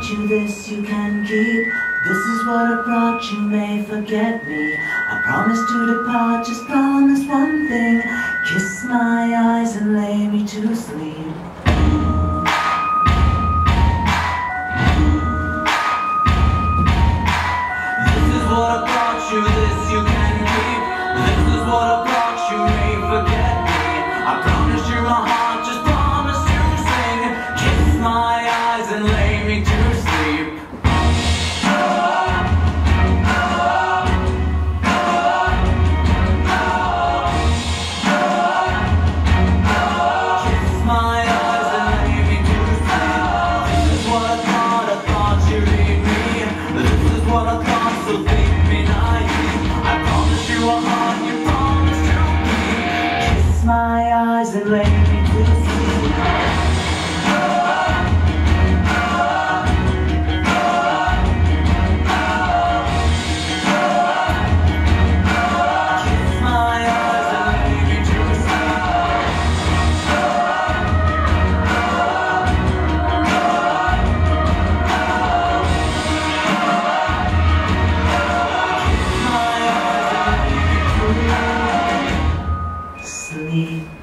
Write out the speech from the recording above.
you this you can keep. This is what I brought, you may forget me. I promise to depart, just promise one thing. Kiss my eyes and lay me to sleep. This is what I brought you, this you can keep. This is what I brought you, may forget me. I promise you my heart, just promise to sing. Kiss my eyes and lay me to sleep. My eyes and lay me to sleep. Kiss my eyes and lay me to sleep.